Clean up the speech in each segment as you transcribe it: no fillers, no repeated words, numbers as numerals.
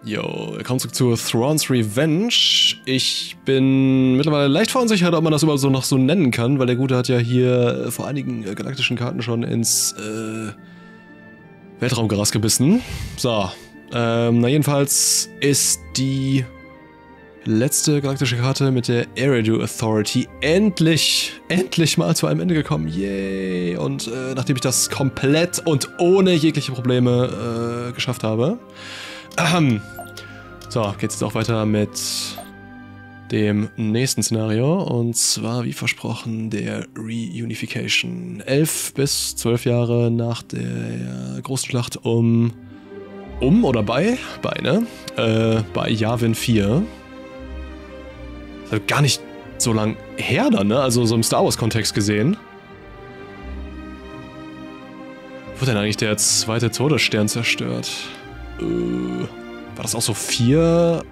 Jo, willkommen zurück zu Thrawn's Revenge. Ich bin mittlerweile leicht verunsichert, ob man das überhaupt so noch so nennen kann, weil der Gute hat ja hier vor einigen galaktischen Karten schon ins Weltraumgras gebissen. So, na jedenfalls ist die letzte galaktische Karte mit der Eridu Authority endlich mal zu einem Ende gekommen. Yay! Und nachdem ich das komplett und ohne jegliche Probleme geschafft habe. So, geht's jetzt auch weiter mit dem nächsten Szenario. Und zwar, wie versprochen, der Reunification. 11 bis 12 Jahre nach der großen Schlacht bei Yavin 4. Das ist gar nicht so lang her dann, ne? Also so im Star Wars-Kontext gesehen. Wurde denn eigentlich der zweite Todesstern zerstört? War das auch so 4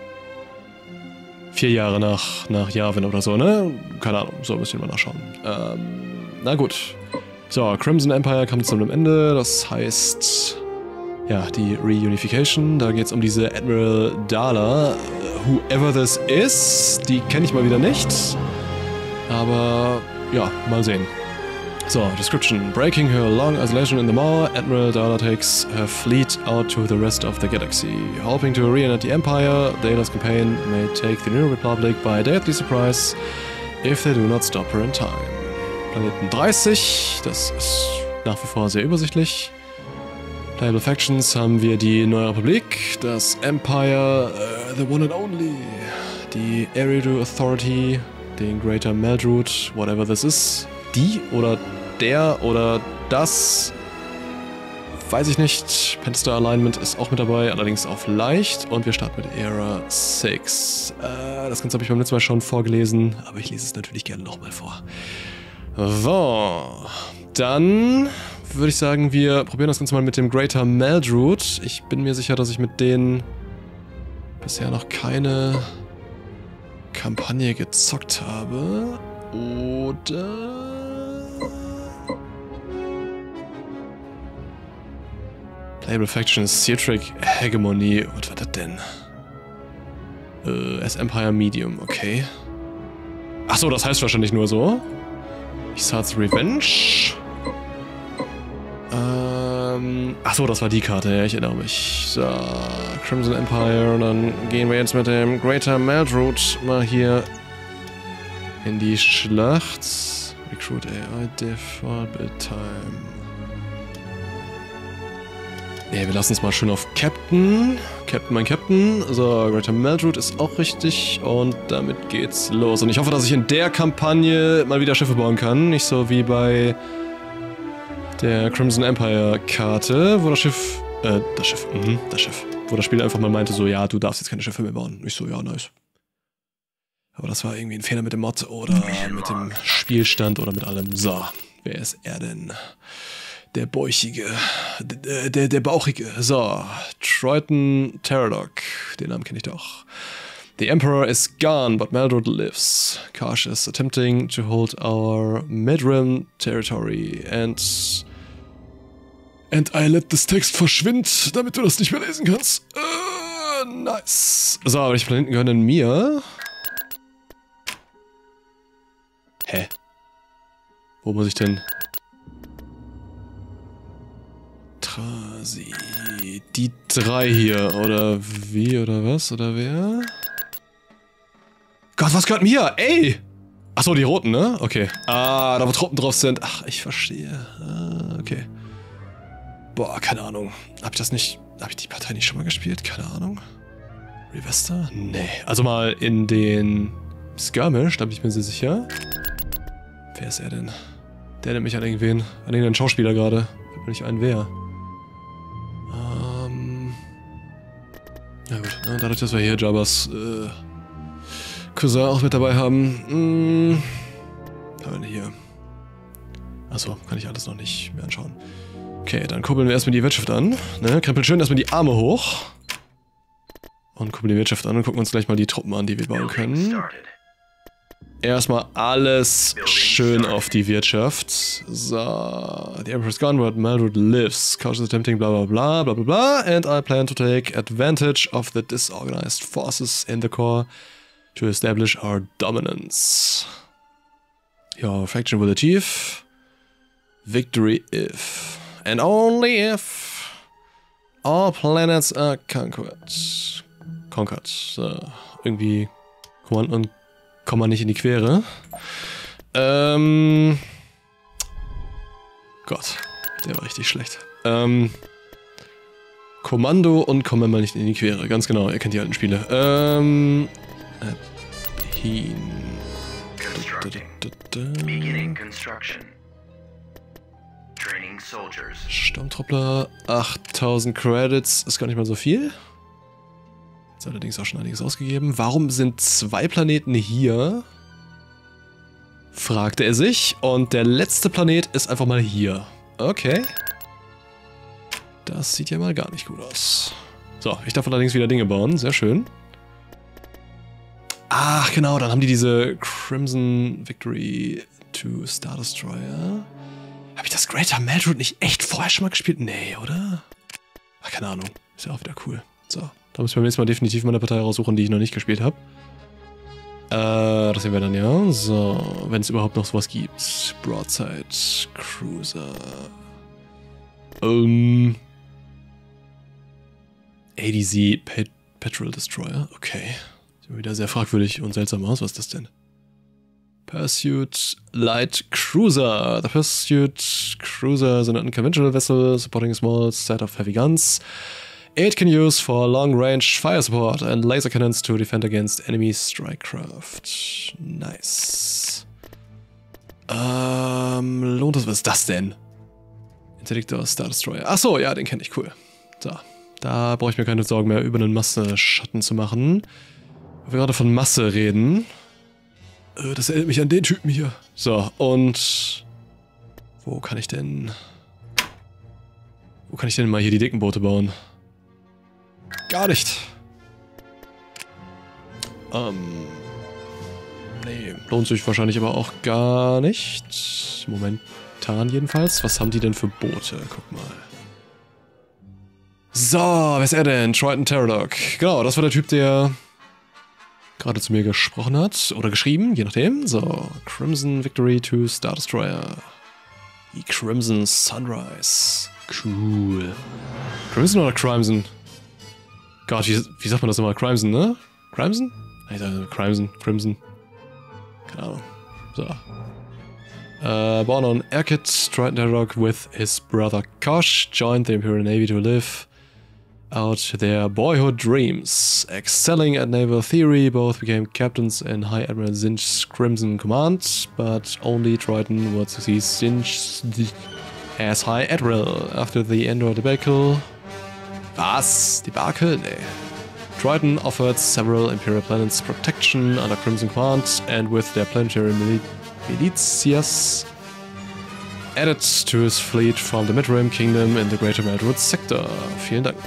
Jahre nach Yavin oder so, ne? Keine Ahnung, so müssen wir mal nachschauen. Na gut. So, Crimson Empire kommt zu einem Ende, das heißt, ja, die Reunification. Da geht es um diese Admiral Dala, whoever this is, die kenne ich mal wieder nicht. Aber, ja, mal sehen. So, Description. Breaking her long isolation in the Maw, Admiral Dala takes her fleet out to the rest of the galaxy. Hoping to reunite the Empire, Dala's campaign may take the New Republic by deadly surprise if they do not stop her in time. Planeten 30, das ist nach wie vor sehr übersichtlich. Playable Factions haben wir die Neue Republik, das Empire, the one and only, die Eridu Authority, den Greater Meldrut, whatever this is. Die oder der oder das, weiß ich nicht. Pentastar Alignment ist auch mit dabei, allerdings auf leicht. Und wir starten mit Era 6. Das Ganze habe ich beim letzten Mal schon vorgelesen, aber ich lese es natürlich gerne nochmal vor. So, dann würde ich sagen, wir probieren das Ganze mal mit dem Greater Meldrut. Ich bin mir sicher, dass ich mit denen bisher noch keine Kampagne gezockt habe. Oder... Playable Factions, Seatric Hegemony. Was war das denn? As Empire Medium, okay. Achso, das heißt wahrscheinlich nur so. Isar's Revenge. Achso, das war die Karte, ja, ich erinnere mich. So, Crimson Empire. Und dann gehen wir jetzt mit dem Greater Meldrut mal hier in die Schlacht. Recruit AI Default Build Time. Ne, wir lassen es mal schön auf Captain. Mein Captain. So, Greater Meldrut ist auch richtig. Und damit geht's los. Und ich hoffe, dass ich in der Kampagne mal wieder Schiffe bauen kann. Nicht so wie bei der Crimson Empire Karte, wo das Schiff. Wo das Spiel einfach mal meinte, so, ja, du darfst jetzt keine Schiffe mehr bauen. Ich so, ja, nice. Aber das war irgendwie ein Fehler mit dem Mod oder mit dem Spielstand oder mit allem. So, wer ist er denn? Der Bäuchige. Der Bauchige. So, Triton Terrorlock. Den Namen kenne ich doch. The Emperor is gone, but Meldrut lives. Karsh is attempting to hold our Midrim territory. And I let this text verschwind, damit du das nicht mehr lesen kannst. Nice. So, welche Planeten gehören mir? Hä? Wo muss ich denn? Trasi. Die 3 hier, oder wie, oder was, oder wer? Gott, was gehört mir? Ey! Achso, die roten, ne? Okay. Ah, da wo Truppen drauf sind. Ach, ich verstehe. Ah, okay. Boah, keine Ahnung. Hab ich die Partei nicht schon mal gespielt? Keine Ahnung. Revesta? Nee. Also mal in den Skirmish, da bin ich mir sehr sicher. Wer ist er denn? Der nimmt mich an irgendwen. An irgendeinen Schauspieler gerade. Ich weiß nicht ein wer. Ja gut, dadurch, dass wir hier Jabbas Cousin auch mit dabei haben. Was haben wir denn hier? Achso, kann ich alles noch nicht mehr anschauen. Okay, dann kurbeln wir erstmal die Wirtschaft an. Ne? Krempeln schön erstmal die Arme hoch. Und kurbeln die Wirtschaft an und gucken uns gleich mal die Truppen an, die wir bauen können. Erstmal alles schön auf die Wirtschaft. So, the Emperor's gone, but Maldred lives. Cautious attempting blah blah blah blah blah blah. And I plan to take advantage of the disorganized forces in the core to establish our dominance. Your faction will achieve victory if, and only if, all planets are conquered. So, irgendwie Command und Komma nicht in die Quere. Gott, der war richtig schlecht. Kommando und Komma mal nicht in die Quere. Ganz genau, ihr kennt die alten Spiele. Beginning construction. Training soldiers. Sturmtruppler, 8000 Credits, ist gar nicht mal so viel. Jetzt allerdings auch schon einiges ausgegeben. Warum sind 2 Planeten hier? Fragte er sich. Und der letzte Planet ist einfach mal hier. Okay. Das sieht ja mal gar nicht gut aus. So, ich darf allerdings wieder Dinge bauen. Sehr schön. Ach, genau, dann haben die diese Crimson Victory to Star Destroyer. Habe ich das Greater Maldred nicht echt vorher schon mal gespielt? Nee, oder? Ach, keine Ahnung. Ist ja auch wieder cool. So, da muss ich beim nächsten Mal definitiv mal eine Partei raussuchen, die ich noch nicht gespielt habe. Das sehen wir dann, ja. So, wenn es überhaupt noch sowas gibt. Broadside Cruiser. ADZ Petrol Destroyer. Okay. Sieht wieder sehr fragwürdig und seltsam aus. Was ist das denn? Pursuit Light Cruiser. The Pursuit Cruiser is an unconventional vessel supporting a small set of heavy guns. It can use for long-range fire support and laser cannons to defend against enemy strike craft. Nice. Lohnt es? Was ist das denn? Interdictor Star Destroyer. Achso, ja, den kenne ich. Cool. So. Da brauche ich mir keine Sorgen mehr, über einen Masse-Schatten zu machen. Wenn wir gerade von Masse reden. Das erinnert mich an den Typen hier. So, und wo kann ich denn mal hier die dicken Boote bauen? Gar nicht. Nee, lohnt sich wahrscheinlich aber auch gar nicht. Momentan jedenfalls. Was haben die denn für Boote? Guck mal. So, wer ist er denn? Triton Terrordog. Genau, das war der Typ, der gerade zu mir gesprochen hat. Oder geschrieben, je nachdem. So, Crimson Victory to Star Destroyer. Die Crimson Sunrise. Cool. Crimson oder Crimson? Gott, wie sagt man das nochmal? Crimson, ne? Crimson? Ich sage Crimson. Keine Ahnung. So. Born on Erkut, Triton Terrordog with his brother Kosh joined the Imperial Navy to live out their boyhood dreams. Excelling at naval theory, both became captains in High Admiral Zinch's Crimson Command, but only Triton would succeed Zinch as High Admiral after the Endor debacle. Was? Debakel? Nee. Triton offered several Imperial planets protection under Crimson Command, and with their planetary militias added to his fleet from the Mid-Rim Kingdom in the Greater Maldred Sector. Vielen Dank.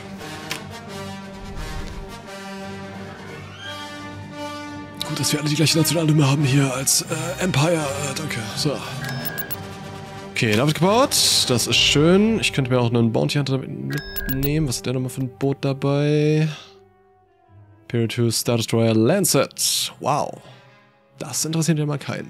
Gut, dass wir alle die gleiche Nationalnummer haben hier als Empire. Danke. So. Okay, da wird gebaut. Das ist schön. Ich könnte mir auch einen Bounty Hunter mitnehmen. Was hat der nochmal für ein Boot dabei? Imperial 2 Star Destroyer Lancet. Wow. Das interessiert ja mal keinen.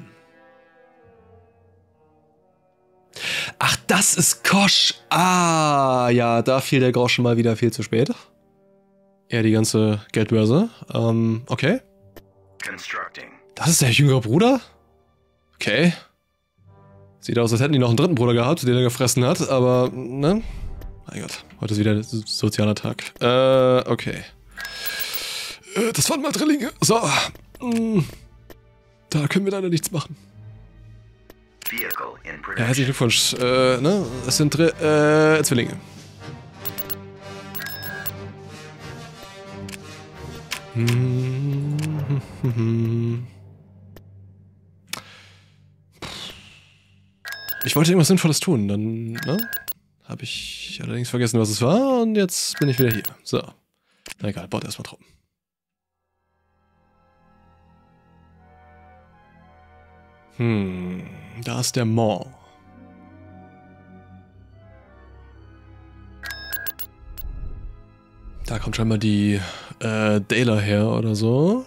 Ach, das ist Kosh. Ah, ja, da fiel der Groschen mal wieder viel zu spät. Ja, die ganze Geldbörse. Okay. Das ist der jüngere Bruder? Okay. Sieht aus, als hätten die noch einen dritten Bruder gehabt, den er gefressen hat, aber, ne? Mein Gott, heute ist wieder ein sozialer Tag. Okay. Das waren mal Drillinge. So. Da können wir leider nichts machen. Ja, herzlichen Glückwunsch. Ne? Es sind Zwillinge. Ich wollte irgendwas Sinnvolles tun, dann, ne? Habe ich allerdings vergessen, was es war, und jetzt bin ich wieder hier. So. Na egal, baut erstmal Truppen. Da ist der Maw. Da kommt scheinbar die Dayla her oder so.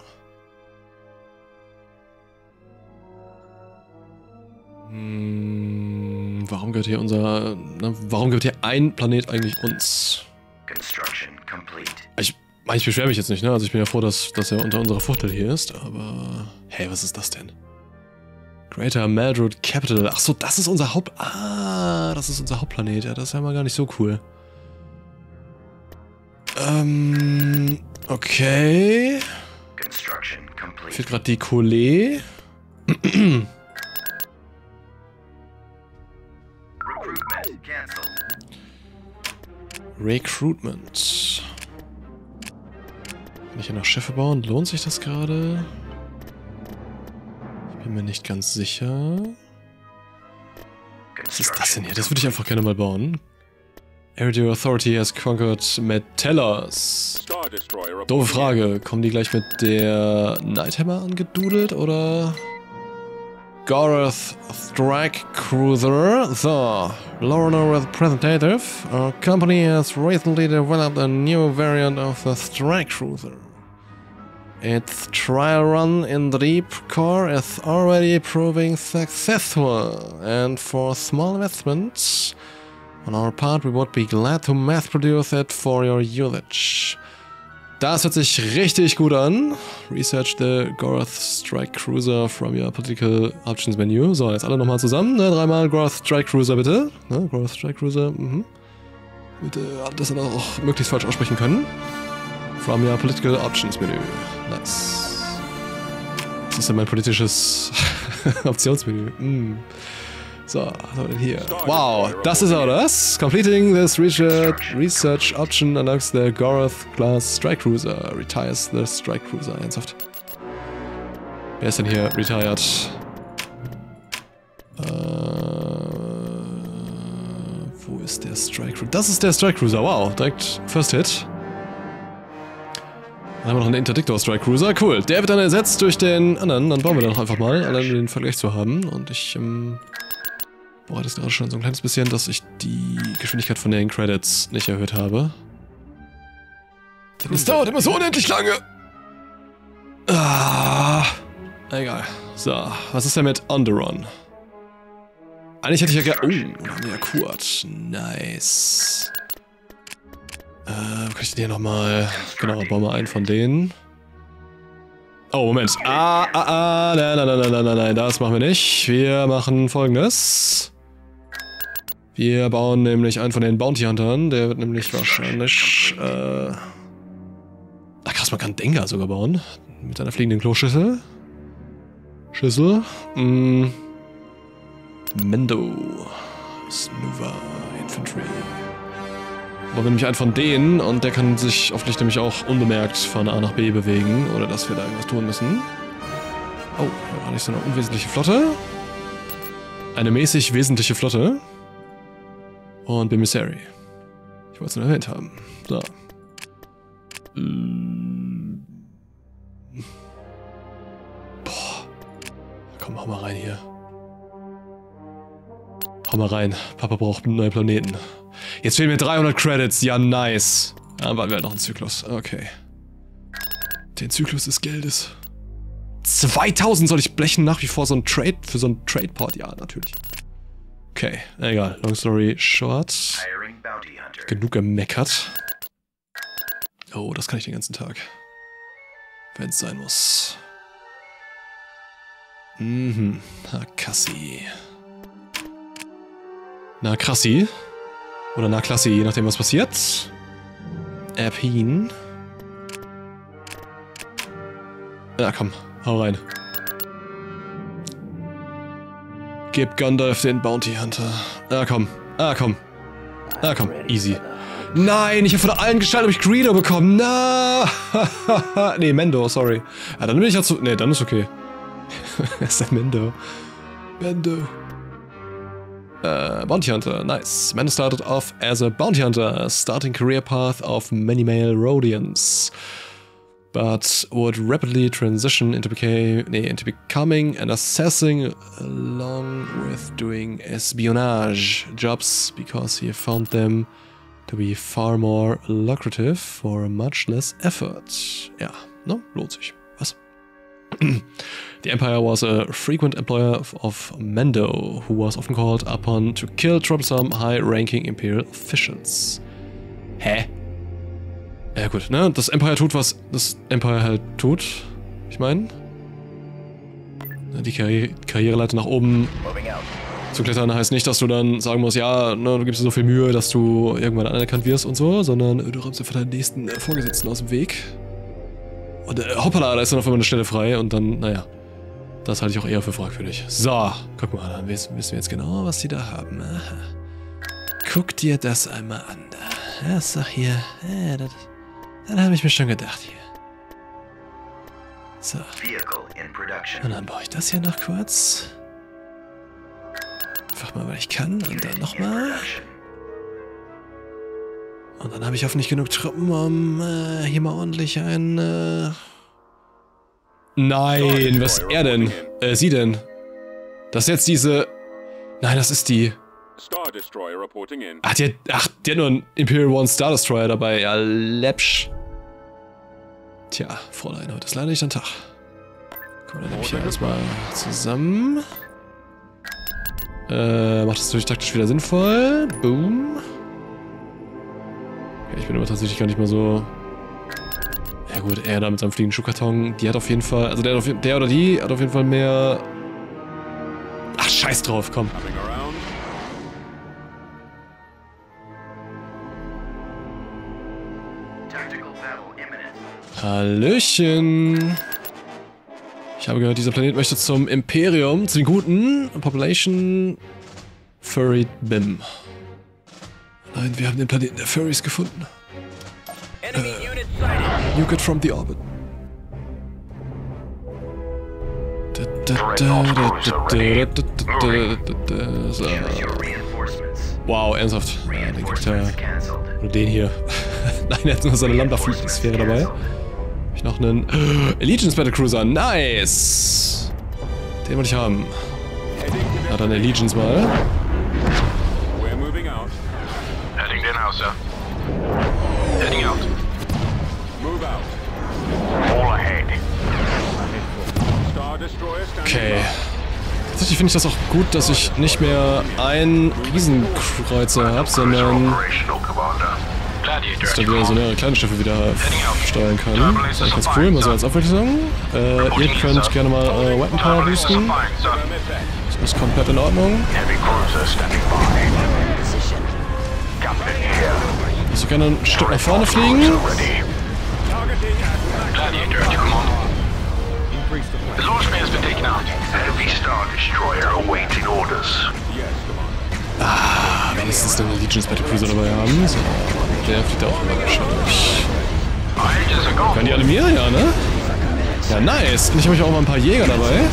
Warum gehört hier warum gehört hier ein Planet eigentlich uns? Construction complete. Ich beschwere mich jetzt nicht, ne? Also ich bin ja froh, dass er unter unserer Fuchtel hier ist, aber... Hey, was ist das denn? Greater Maldrod Capital. Ach so, das ist unser das ist unser Hauptplanet. Ja, das ist ja mal gar nicht so cool. Okay. Construction complete. Fehlt gerade die Coulée. Recruitment cancelled. Recruitment. Kann ich hier noch Schiffe bauen? Lohnt sich das gerade? Ich bin mir nicht ganz sicher. Was ist das denn hier? Das würde ich einfach gerne mal bauen. Iridio Authority has conquered Metellus. Doofe Frage. Kommen die gleich mit der Nighthammer angedudelt oder? Gorath Strike Cruiser. So, Lorna representative. Our company has recently developed a new variant of the Strike Cruiser. Its trial run in the deep core is already proving successful, and for small investments on our part, we would be glad to mass produce it for your usage. Das hört sich richtig gut an. Research the Gorath Strike Cruiser from your political options menu. So, jetzt alle nochmal zusammen. Ne? Dreimal Gorath Strike Cruiser bitte. Ne? Gorath Strike Cruiser. Bitte das dann auch möglichst falsch aussprechen können. From your political options menu. Nice. Das ist ja mein politisches Optionsmenü. So, was haben wir denn hier? Wow, das ist auch das. Completing this research option unlocks the Gorath Class Strike Cruiser. Retires the Strike Cruiser. Ernsthaft. Wer ist denn hier retired? Wo ist der Strike Cruiser? Das ist der Strike Cruiser. Wow, direkt First Hit. Dann haben wir noch einen Interdictor Strike Cruiser. Cool. Der wird dann ersetzt durch den anderen. Dann bauen wir den doch einfach mal, allein um den Vergleich zu haben. Und ich bereite es gerade schon so ein kleines bisschen, dass ich die Geschwindigkeit von den Credits nicht erhöht habe. Denn es dauert immer so unendlich lange. Egal. So, was ist denn mit On the Run? Eigentlich hätte ich ja gerne... Oh, noch mehr Kurt. Nice. Wo kann ich denn hier nochmal... Genau, bauen wir einen von denen. Oh, Moment. Nein, das machen wir nicht. Wir machen Folgendes. Wir bauen nämlich einen von den Bounty Huntern. Der wird nämlich wahrscheinlich... Ach krass, man kann Dengar sogar bauen. Mit einer fliegenden Kloschüssel. Mendo. Snuva Infantry. Bauen wir nämlich einen von denen und der kann sich hoffentlich nämlich auch unbemerkt von A nach B bewegen, oder dass wir da irgendwas tun müssen. Oh, da war nicht so eine unwesentliche Flotte. Eine mäßig wesentliche Flotte. Und Bemissary. Ich wollte es nur erwähnt haben. So. Boah. Komm, hau mal rein hier. Hau mal rein. Papa braucht neue Planeten. Jetzt fehlen mir 300 Credits. Ja, nice. Dann warten wir halt noch einen Zyklus. Okay. Den Zyklus des Geldes. 2000 soll ich blechen nach wie vor so ein Trade, für so ein Tradeport? Ja, natürlich. Okay, egal. Long story short. Genug gemeckert. Oh, das kann ich den ganzen Tag. Wenn es sein muss. Nakassi. Nakrassi. Oder Naklassi, je nachdem was passiert. Erpin. Ja, komm. Hau rein. Gib Gandalf den Bounty Hunter. Ah, komm. Ah, komm. Ah, komm. Easy. Nein, ich habe von allen gestaltet, ob ich Greedo bekommen. Na. Nee, Mendo, sorry. Ja, dann bin ich ja zu... Nee, dann ist okay. Wer ist der Mendo? Mendo. Bounty Hunter, nice. Mendo started off as a Bounty Hunter, starting career path of many male Rhodians. but would rapidly transition into becoming an assassin along with doing espionage jobs because he found them to be far more lucrative for much less effort. Ja, ne? Lohnt sich. Was? The Empire was a frequent employer of Mendo, who was often called upon to kill troublesome high-ranking Imperial officials. Hä? Ja gut, ne? Das Empire tut, was das Empire halt tut. Ich meine, die Karriereleiter nach oben zu klettern heißt nicht, dass du dann sagen musst, ja, ne, du gibst dir so viel Mühe, dass du irgendwann anerkannt wirst und so, sondern du räumst einfach deinen nächsten Vorgesetzten aus dem Weg. Und hoppala, da ist dann auf einmal eine Stelle frei und dann, naja, das halte ich auch eher für fragwürdig. So, guck mal, dann wissen wir jetzt genau, was die da haben. Aha. Guck dir das einmal an. Da. Das ist doch hier, das habe ich mir schon gedacht hier. So. Und dann baue ich das hier noch kurz. Einfach mal, weil ich kann. Und dann nochmal. Und dann habe ich hoffentlich genug Truppen, um hier mal ordentlich ein... Nein, was ist er denn? Sie denn? Das ist jetzt diese... Nein, das ist die... Ach, die hat nur einen Imperial One Star Destroyer dabei. Ja, läppsch. Tja, Fräulein, heute ist leider nicht ein Tag. Guck mal, dann nehme ich hier alles mal zusammen. Macht das natürlich taktisch wieder sinnvoll. Boom. Ja, ich bin aber tatsächlich gar nicht mal so... Ja gut, er da mit seinem fliegenden Schuhkarton, die hat auf jeden Fall... Also der oder die hat auf jeden Fall mehr... Ach, scheiß drauf, komm. Hallöchen. Ich habe gehört, dieser Planet möchte zum Imperium, zu den Guten. Population Furry Bim. Nein, wir haben den Planeten der Furries gefunden. You get from the orbit. So. Wow, ernsthaft. Ja, den kriegt er. Oder den hier. Nein, er hat nur seine Lambda-Sphäre dabei. Hab ich noch einen Allegiance Battlecruiser. Nice! Den wollte ich haben. Na dann Allegiance mal. Okay. Tatsächlich finde ich das auch gut, dass ich nicht mehr einen Riesenkreuzer habe, sondern dass ich dann wieder so eine kleine Schiffe wieder steuern kann. Das ist eigentlich ganz cool, mal so als Abwechslung. Ihr könnt gerne mal Weapon Power boosten. Das ist komplett in Ordnung. Ich gerne ein Stück nach vorne fliegen. Ah, wenigstens den Allegiance Battlecruiser dabei haben. So, der fliegt auch immer wahrscheinlich. Können die alle mir? Ja, ne? Ja, nice. Und ich habe auch mal ein paar Jäger dabei.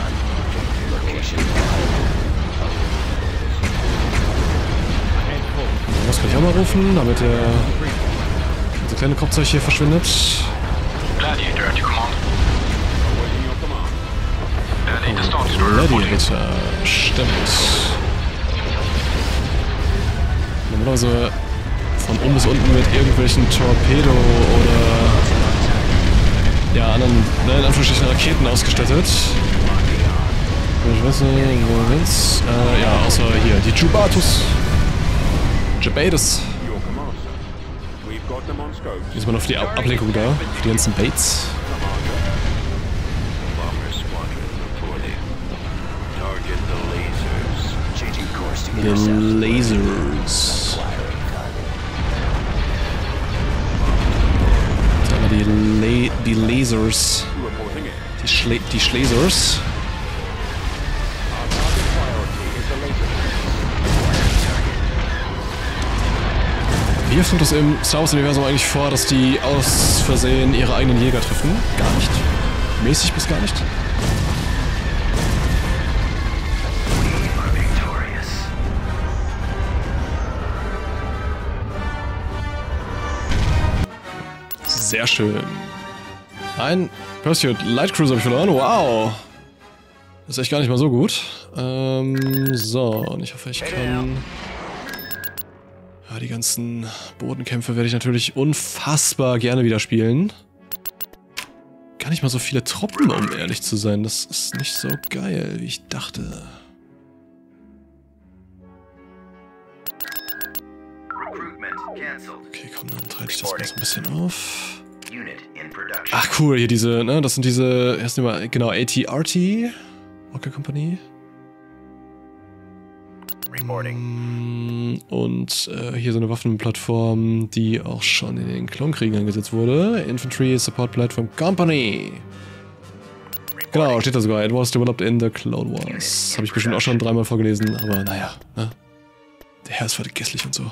Das kann ich auch mal rufen, damit unser kleine Kopfzeug hier verschwindet. Gladiator, stimmt. Normalerweise von oben bis unten mit irgendwelchen Torpedo oder ja, anderen, in Anführungsstrichen Raketen ausgestattet. Ich weiß nicht, ja, außer hier, die Jubatus. Jubatus. Hier ist man auf die Ablenkung da, für die ganzen Baits. Die Lasers. Sagen wir die Lasers. Die Schlasers. Wie oft kommt das im Star Wars Universum eigentlich vor, dass die aus Versehen ihre eigenen Jäger treffen? Gar nicht. Mäßig bis gar nicht. Sehr schön. Ein Pursuit Light Cruiser habe ich verloren. Wow. Das ist echt gar nicht mal so gut. So, und ich hoffe, ich kann... Ja, die ganzen Bodenkämpfe werde ich natürlich unfassbar gerne wieder spielen. Gar nicht mal so viele Truppen, um ehrlich zu sein. Das ist nicht so geil, wie ich dachte. Okay, komm, dann treibe ich das mal so ein bisschen auf. Ach cool, hier diese, ne, das sind diese, erst mal, genau, AT-RT, Walker Company. Und hier so eine Waffenplattform, die auch schon in den Klonkriegen eingesetzt wurde. Infantry Support Platform Company. Genau, steht da sogar. It was developed in the Clone Wars. Habe ich bestimmt auch schon dreimal vorgelesen, aber naja, ne? Der Herr ist vergesslich und so.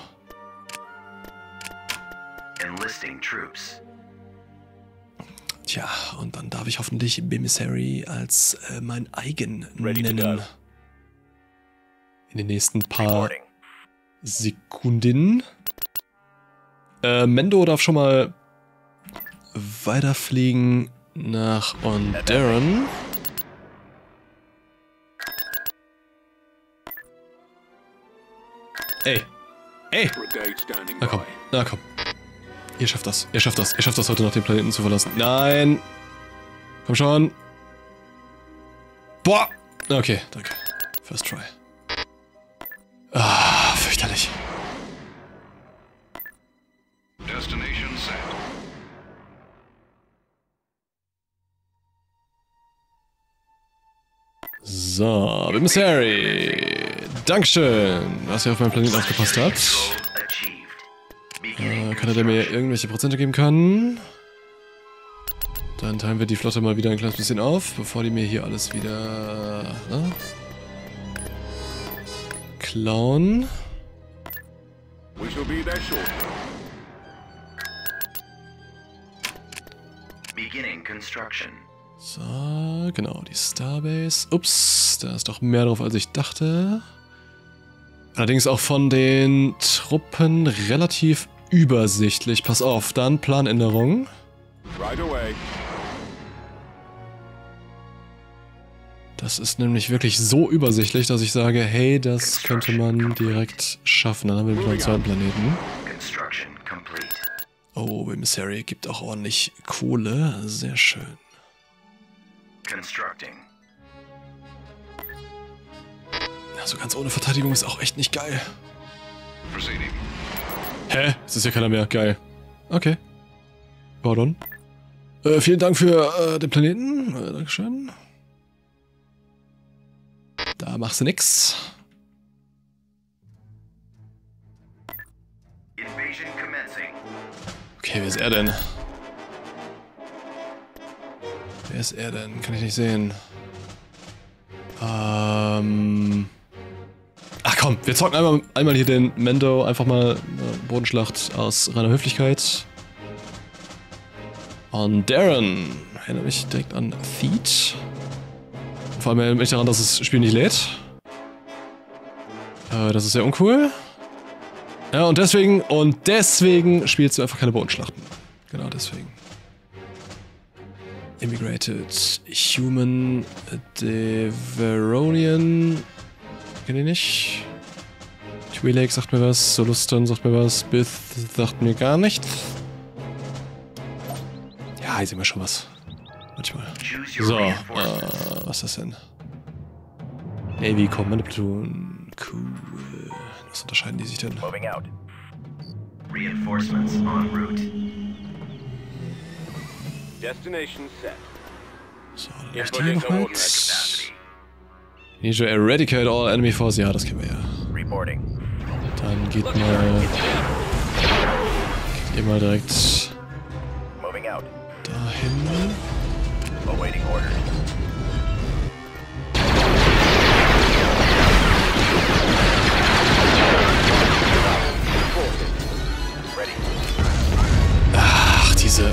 Tja, und dann darf ich hoffentlich Bemissary als mein eigen nennen. In den nächsten paar Sekunden. Mendo darf schon mal weiterfliegen nach Onderon. Ey! Ey! Na komm, na komm. Ihr schafft das, ihr schafft das, ihr schafft das heute noch den Planeten zu verlassen. Nein! Komm schon! Boah! Okay, danke. First try. Ah, fürchterlich. Destination set. So, Bemissary. Dankeschön, dass ihr auf meinen Planeten aufgepasst habt. Kann er mir irgendwelche Prozente geben kann? Dann teilen wir die Flotte mal wieder ein kleines bisschen auf, bevor die mir hier alles wieder klauen. Beginning construction. So, genau, die Starbase. Ups, da ist doch mehr drauf, als ich dachte. Allerdings auch von den Truppen relativ übersichtlich. Pass auf, dann Planänderung. Das ist nämlich wirklich so übersichtlich, dass ich sage, hey, das könnte man direkt schaffen. Dann haben wir wieder einen zweiten Planeten. Oh, Bemissary gibt auch ordentlich Kohle. Sehr schön. Also ganz ohne Verteidigung ist auch echt nicht geil. Hä? Es ist ja keiner mehr. Geil. Okay. Pardon. Vielen Dank für den Planeten. Dankeschön. Da machst du nix. Okay, wer ist er denn? Wer ist er denn? Kann ich nicht sehen. Ach komm, wir zocken einmal hier den Mendo. Einfach mal eine Bodenschlacht aus reiner Höflichkeit. Onderon. Erinnere mich direkt an Theed. Vor allem erinnere mich daran, dass das Spiel nicht lädt. Das ist sehr uncool. Ja, und deswegen spielst du einfach keine Bodenschlachten. Genau deswegen. Immigrated Human Deveronian. Kenn ich nicht. Twi'lek sagt mir was, Solustan sagt mir was, Bith sagt mir gar nichts. Ja, hier sehen wir schon was. Manchmal. So, was ist das denn? Navy Command Platoon. Cool. Was unterscheiden die sich denn? Reinforcements en route. Destination set. So, dann reicht hier noch nichts. Need to eradicate all enemy force. Ja, das kennen wir ja. Dann geht ihr mal direkt dahin. Ach, diese...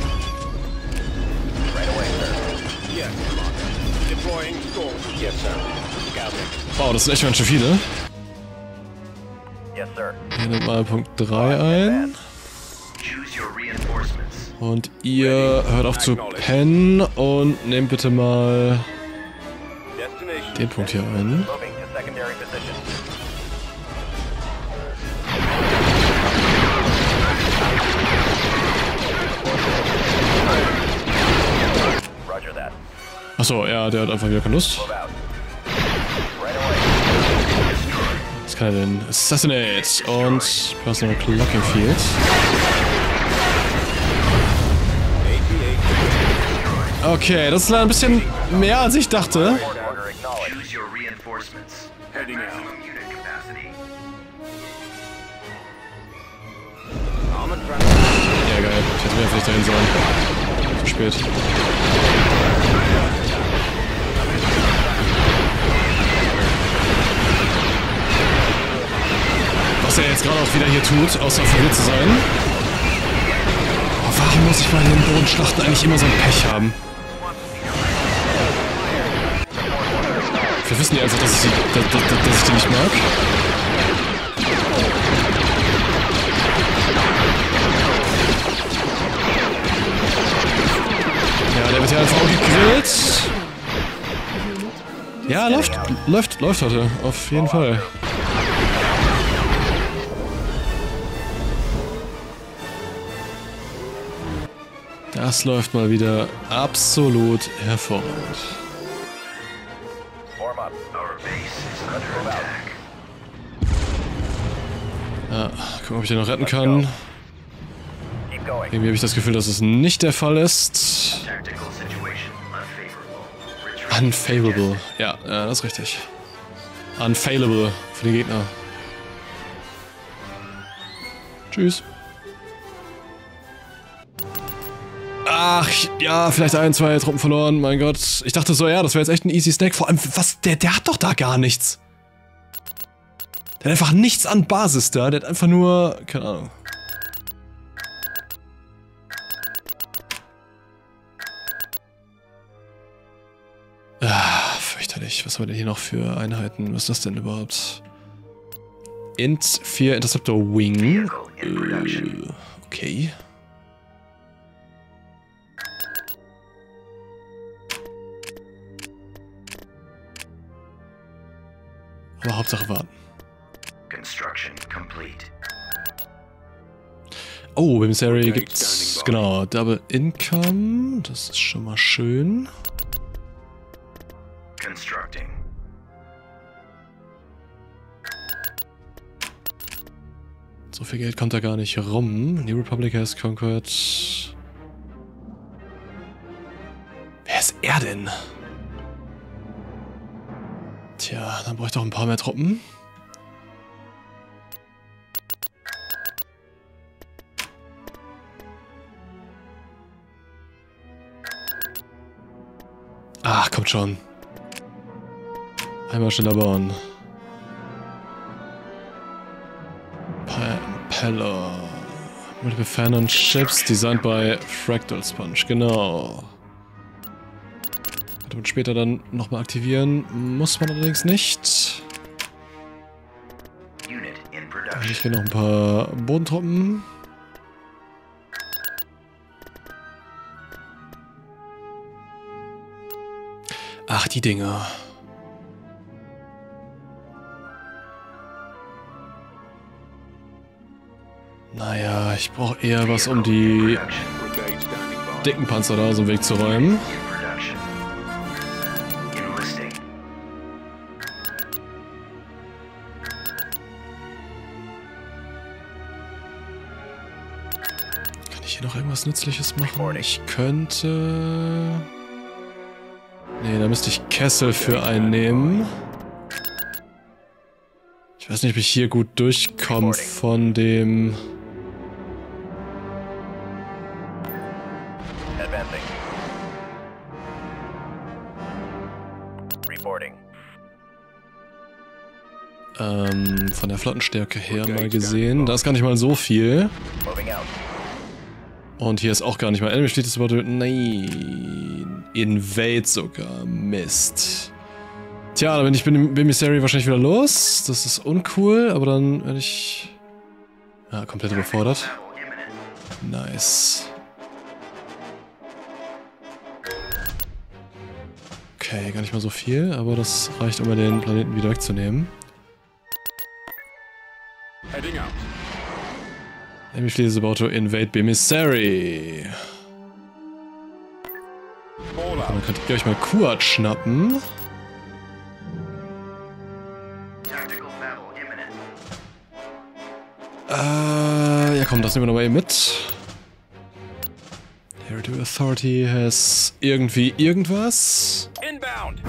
Wow, das sind echt ganz schön viele. Hier nimmt mal Punkt 3 ein. your reinforcements. Und ihr hört auf zu pennen und nehmt bitte mal Destination den Punkt hier ein. moving to secondary position. Roger that. Achso, ja, der hat einfach wieder keine Lust. Move out. Right away. Was kann er denn? Assassinate und Personal Clocking Field. Okay, das ist leider ein bisschen mehr als ich dachte. Order acknowledged. Choose your reinforcements. Heading out. Maximum unit capacity. Armored transport. Ja, geil. Ich hätte mir vielleicht dahin sollen. Zu spät. Was er jetzt gerade auch wieder hier tut, außer verwirrt zu sein. Oh, warum muss ich bei den Bodenschlachten eigentlich immer so ein Pech haben? Wir wissen ja einfach, dass ich die nicht mag. Ja, der wird ja einfach auch gegrillt. Ja, läuft heute. Auf jeden Fall. Das läuft mal wieder absolut hervorragend. Form up. Our base is under attack. Ja, gucken, ob ich den noch retten kann. Keep going. Irgendwie habe ich das Gefühl, dass es nicht der Fall ist. Tactical situation unfavorable. Retreat Unfavorable. Ja, das ist richtig. Unfailable für den Gegner. Tschüss. Ach, ja, vielleicht 1, 2 Truppen verloren, mein Gott. Ich dachte so, ja, das wäre jetzt echt ein easy Snack. Vor allem, was, der hat doch da gar nichts. Der hat einfach nichts an Basis da, der hat einfach nur, keine Ahnung. Fürchterlich. Was haben wir denn hier noch für Einheiten? Was ist das denn überhaupt? Int 4 Interceptor Wing. in production. Okay. Aber Hauptsache warten. Construction complete. Oh, beim Serie gibt's, genau, Double Income. Das ist schon mal schön. Constructing. So viel Geld kommt da gar nicht rum. New Republic has conquered. Wer ist er denn? Tja, dann brauche ich doch ein paar mehr Truppen. Ach, kommt schon. Einmal schneller bauen. Impeller. Multiple Fan and Ships, designed by Fractal Sponge. Genau. Könnte man später dann nochmal aktivieren. Muss man allerdings nicht. Unit in Ich production. hier noch ein paar Bodentruppen. Ach, die Dinger. Naja, ich brauche eher was, um die Production. Brigade standing by. dicken Panzer da aus dem Weg zu räumen. In production. Enlisting. Kann ich hier noch irgendwas Nützliches machen? Ich könnte... Nee, da müsste ich Kessel für einnehmen. Ich weiß nicht, ob ich hier gut durchkomme von dem... Advancing. Reporting. Von der Flottenstärke her mal gesehen. Da ist gar nicht mal so viel. Moving out. Und hier ist auch gar nicht mal Enemy steht es über... Nein. Invade sogar. Mist. Tja, dann bin ich mit Emissary wahrscheinlich wieder los. Das ist uncool, aber dann werde ich... Ja, komplett überfordert. Battle imminent. Nice. Okay, gar nicht mal so viel, aber das reicht, um den Planeten wieder wegzunehmen. Heading out. Enemy fleet is about to invade Bemissary. All out. Dann könnt ihr euch mal Kuat schnappen. Tactical battle imminent. Ja komm, das nehmen wir nochmal eben mit. Heritage Authority has irgendwie irgendwas. Inbound.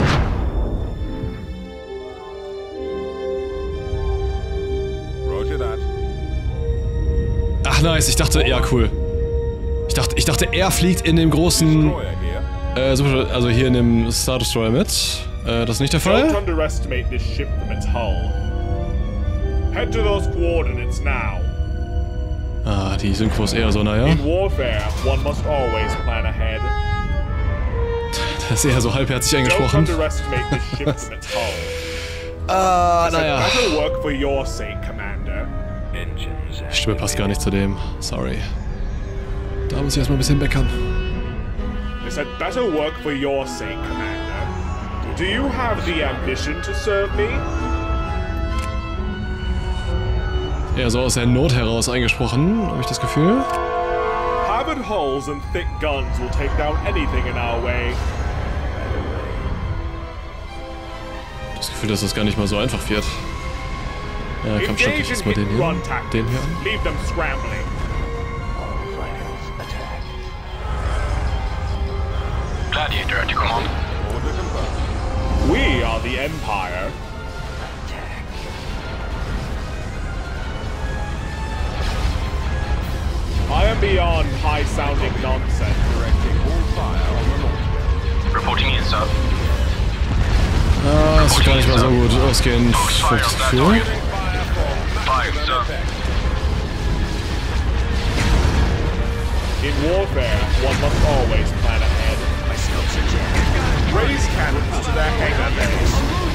Roger that. Ach nice, ich dachte, ja cool. Ich dachte, er fliegt in dem großen, Destroyer here. also hier in dem Star Destroyer mit. Das ist nicht der Don't Fall. underestimate this ship from its hull. Head to those coordinates now. Ah, die Synchro ist eher so, naja. In warfare, one must always plan ahead. Das ist eher so halbherzig Don't eingesprochen. underestimate this ship from its hull. Ah, Said naja. better work for your sake, Commander. Engines. Die Stimme passt gar nicht zu dem. Sorry. Da muss ich erstmal ein bisschen meckern. They said better work for your sake, Commander. Do you have the ambition to serve me? Eher so aus der Not heraus eingesprochen, habe ich das Gefühl. Harvard hulls and thick guns will take down anything in our way. Das Gefühl, dass das gar nicht mal so einfach wird. Ja, komm, schnapp ich Engage in jetzt mal den hier. hit-and-run tactics. Den hier an. Leave them scrambling. All fighters attack. Gladiator at your command. Order confirmed. We are the Empire. Attack. I am beyond high-sounding nonsense. Directing all fire on the launch pad. Reporting in, sir. Ah, das wird gar nicht mal so gut ausgehen. Fire Das on that Gefühl. target. Fire, sir. In warfare, one must always plan ahead. My scopes are jammed. Raise cannons to their hangar bays.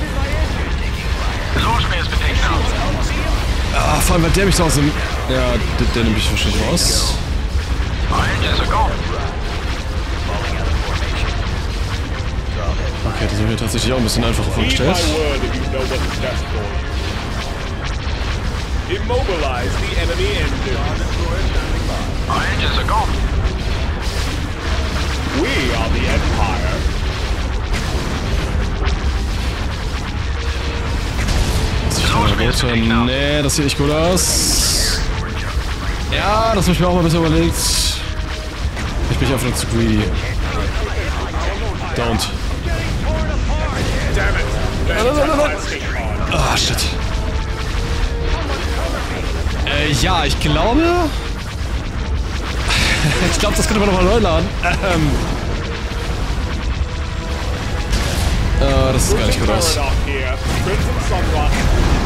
The launch bay has been taken out. Ah, vor allem, weil der mich so aus dem... Ja, der nimmt mich wahrscheinlich raus. Our engines are gone. Okay, das ist mir tatsächlich auch ein bisschen einfacher Heed my vorgestellt. word if you know what is best for you. Immobilize the enemy engines. Our engines are gone. We are the Empire. Ich kann mal runter. Nee, das sieht nicht gut aus. Ja, das habe ich mir auch mal ein bisschen überlegt. Ich bin einfach nur zu greedy. Don't. Damn it. Let's take on. Ah, shit. Ja, ich glaube... ich glaube, das könnte man nochmal neu laden. Das sieht gar nicht gut aus. Paradox here. Crimson Sunrun.